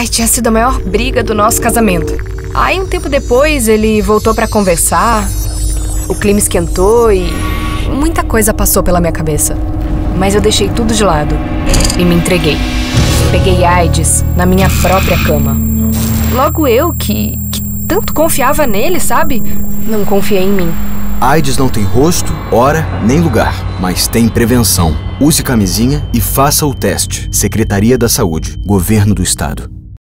Ai, tinha sido a maior briga do nosso casamento. Aí, um tempo depois, ele voltou pra conversar. O clima esquentou e muita coisa passou pela minha cabeça. Mas eu deixei tudo de lado e me entreguei. Peguei AIDS na minha própria cama. Logo eu, que tanto confiava nele, sabe? Não confiei em mim. AIDS não tem rosto, hora, nem lugar, mas tem prevenção. Use camisinha e faça o teste. Secretaria da Saúde, Governo do Estado.